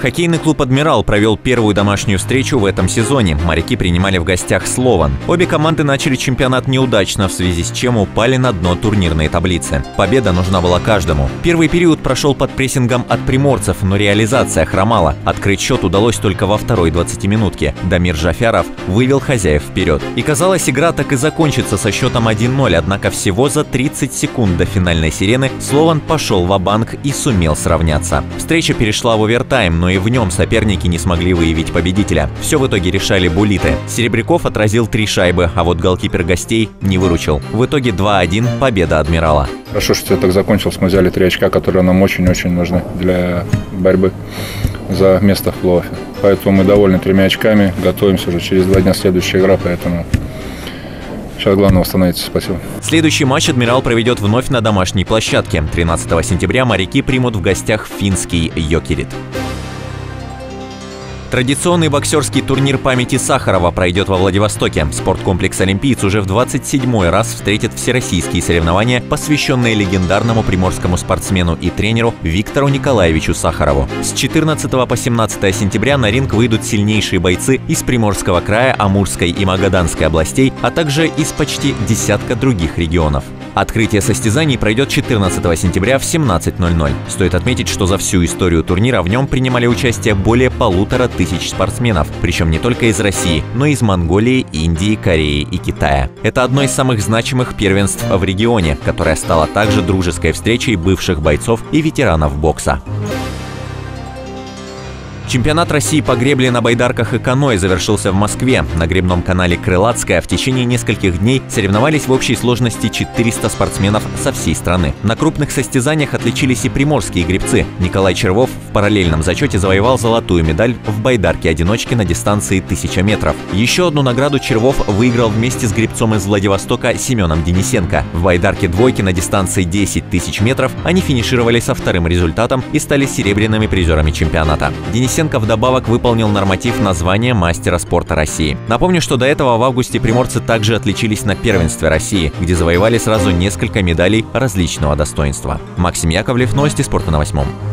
Хоккейный клуб «Адмирал» провел первую домашнюю встречу в этом сезоне. Моряки принимали в гостях «Слован». Обе команды начали чемпионат неудачно, в связи с чем упали на дно турнирной таблицы. Победа нужна была каждому. Первый период прошел под прессингом от приморцев, но реализация хромала. Открыть счет удалось только во второй 20-минутке. Дамир Джафяров вывел хозяев вперед. И казалось, игра так и закончится со счетом 1-0, однако всего за 30 секунд до финальной сирены «Слован» пошел ва-банк и сумел сравняться. Встреча перешла в овертайм, но и в нем соперники не смогли выявить победителя. Все в итоге решали буллиты. Серебряков отразил 3 шайбы, а вот голкипер гостей не выручил. В итоге 2-1 победа «Адмирала». Хорошо, что все так закончилось. Мы взяли 3 очка, которые нам очень-очень нужны для борьбы за место в плей-оффе. Поэтому мы довольны 3 очками. Готовимся уже через 2 дня следующая игра, поэтому сейчас главное восстановиться. Спасибо. Следующий матч «Адмирал» проведет вновь на домашней площадке. 13 сентября моряки примут в гостях финский «Йокерит». Традиционный боксерский турнир памяти Сахарова пройдет во Владивостоке. Спорткомплекс «Олимпиец» уже в 27-й раз встретит всероссийские соревнования, посвященные легендарному приморскому спортсмену и тренеру Виктору Николаевичу Сахарову. С 14 по 17 сентября на ринг выйдут сильнейшие бойцы из Приморского края, Амурской и Магаданской областей, а также из почти десятка других регионов. Открытие состязаний пройдет 14 сентября в 17:00. Стоит отметить, что за всю историю турнира в нем принимали участие более 1500 спортсменов, причем не только из России, но и из Монголии, Индии, Кореи и Китая. Это одно из самых значимых первенств в регионе, которое стало также дружеской встречей бывших бойцов и ветеранов бокса. Чемпионат России по гребле на байдарках и каноэ завершился в Москве. На гребном канале «Крылатская» в течение нескольких дней соревновались в общей сложности 400 спортсменов со всей страны. На крупных состязаниях отличились и приморские гребцы. Николай Червов в параллельном зачете завоевал золотую медаль в байдарке-одиночке на дистанции 1000 метров. Еще одну награду Червов выиграл вместе с гребцом из Владивостока Семеном Денисенко. В байдарке-двойке на дистанции 10 000 метров они финишировали со вторым результатом и стали серебряными призерами чемпионата. Денисенко вдобавок выполнил норматив на звание мастера спорта России. Напомню, что до этого в августе приморцы также отличились на первенстве России, где завоевали сразу несколько медалей различного достоинства. Максим Яковлев, новости спорта на 8.